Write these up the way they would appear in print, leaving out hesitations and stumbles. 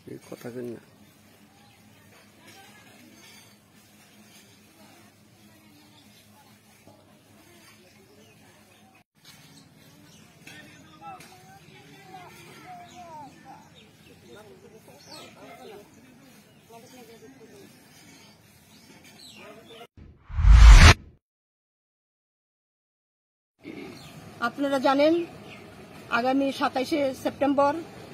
কথা কই না। আপনারা জানেন আগামী 27শে সেপ্টেম্বর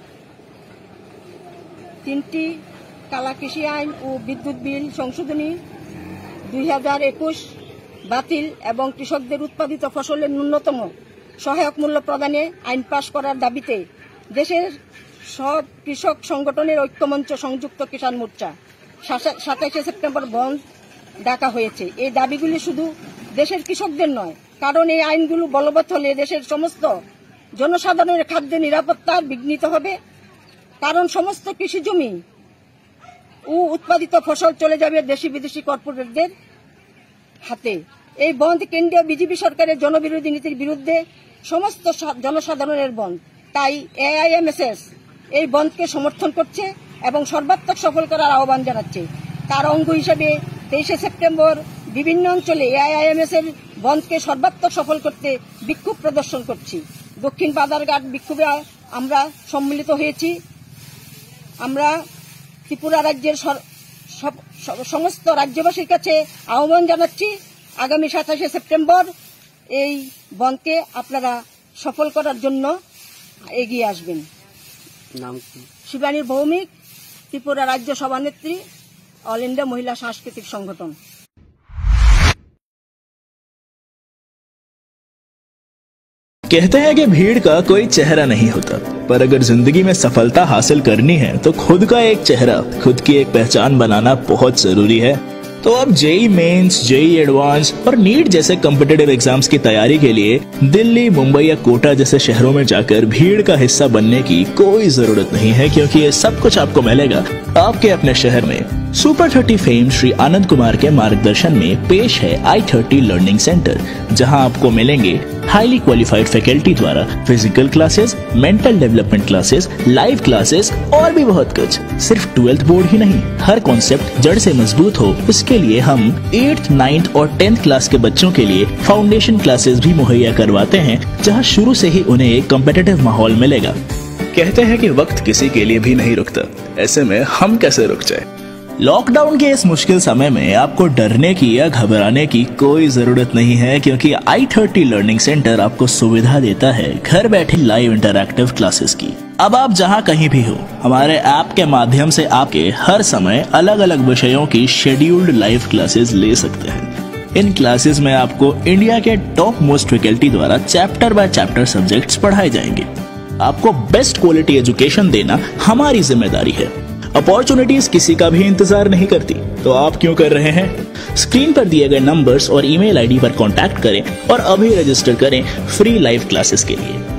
3টি কালা কৃষি আইন ও বিদ্যুৎ বিল সংশোধনী 2021 বাতিল এবং কৃষকদের উৎপাদিত ফসলের ন্যূনতম সহায়ক মূল্য প্রদানে আইন পাশ করার দাবিতে দেশের সব কৃষক সংগঠনের ঐক্যমঞ্চ সংযুক্ত কিষাণ মোর্চা 27শে সেপ্টেম্বর বন্ধ ডাকা হয়েছে। এই দাবিগুলি শুধু দেশের কৃষকদের নয়, কারণ এই আইনগুলো বলবৎ হলে দেশের সমস্ত জনসাধারণের খাদ্য নিরাপত্তা বিঘ্নিত হবে, কারণ সমস্ত কৃষি জমি ও উৎপাদিত ফসল চলে যাবে দেশি বিদেশি কর্পোরেটদের হাতে। এই বন্ধ কেন্দ্রীয় বিজেপি সরকারের জনবিরোধী নীতির বিরুদ্ধে সমস্ত জনসাধারণের বন্ধ। তাই এআইএমএসএস এই বন্ধকে সমর্থন করছে এবং সর্বাত্মক সফল করার আহ্বান জানাচ্ছে। তার অঙ্গ হিসেবে 23শে সেপ্টেম্বর বিভিন্ন অঞ্চলে এআইএমএস এর বন্ধকে সর্বাত্মক সফল করতে বিক্ষোভ প্রদর্শন করছি। দক্ষিণ বাজারঘাট বিক্ষোভে আমরা সম্মিলিত হয়েছি। আমরা ত্রিপুরা রাজ্যের সমস্ত রাজ্যবাসীর কাছে আহ্বান জানাচ্ছি, আগামী 27শে সেপ্টেম্বর এই বন্ধকে আপনারা সফল করার জন্য এগিয়ে আসবেন। নাম কি? শিবানী ভৌমিক, ত্রিপুরা রাজ্য সভানেত্রী, অল ইন্ডিয়া মহিলা সাংস্কৃতিক সংগঠন। कहते हैं कि भीड़ का कोई चेहरा नहीं होता, पर अगर जिंदगी में सफलता हासिल करनी है तो खुद का एक चेहरा, खुद की एक पहचान बनाना बहुत जरूरी है। तो अब जेई मेंस, जेई एडवांस और नीट जैसे कॉम्पिटिटिव एग्जाम्स की तैयारी के लिए दिल्ली, मुंबई या कोटा जैसे शहरों में जाकर भीड़ का हिस्सा बनने की कोई जरूरत नहीं है, क्योंकि ये सब कुछ आपको मिलेगा आपके अपने शहर में। सुपर 30 फेम श्री आनंद कुमार के मार्गदर्शन में पेश है i30 लर्निंग सेंटर, जहां आपको मिलेंगे हाईली क्वालिफाइड फैकल्टी द्वारा physical classes, mental development classes, live classes और भी बहुत कुछ। सिर्फ 12th बोर्ड ही नहीं, हर कॉन्सेप्ट जड़ से मजबूत हो, इसके लिए हम 8th, 9th और 10th क्लास के बच्चों के लिए फाउंडेशन क्लासेस भी मुहैया करवाते हैं, जहां शुरू से ही उन्हें एक कॉम्पिटिटिव माहौल मिलेगा। कहते हैं कि वक्त किसी के लिए भी नहीं रुकता, ऐसे में हम कैसे रुक जाए। लॉकडाउन के इस मुश्किल समय में आपको डरने की या घबराने की कोई जरूरत नहीं है, क्योंकि i30 लर्निंग सेंटर आपको सुविधा देता है घर बैठे लाइव इंटरैक्टिव क्लासेस की। अब आप जहां कहीं भी हो, हमारे ऐप के माध्यम से आपके हर समय अलग अलग विषयों की शेड्यूल्ड लाइव क्लासेस ले सकते हैं। इन क्लासेस में आपको इंडिया के टॉप मोस्ट फैकल्टी द्वारा चैप्टर बाय चैप्टर सब्जेक्ट्स पढ़ाए जाएंगे। आपको बेस्ट क्वालिटी एजुकेशन देना हमारी जिम्मेदारी है। अपॉर्चुनिटीज किसी का भी इंतजार नहीं करती, तो आप क्यों कर रहे हैं? स्क्रीन पर दिए गए नंबर्स और ईमेल आईडी पर कांटेक्ट करें और अभी रजिस्टर करें फ्री लाइव क्लासेस के लिए।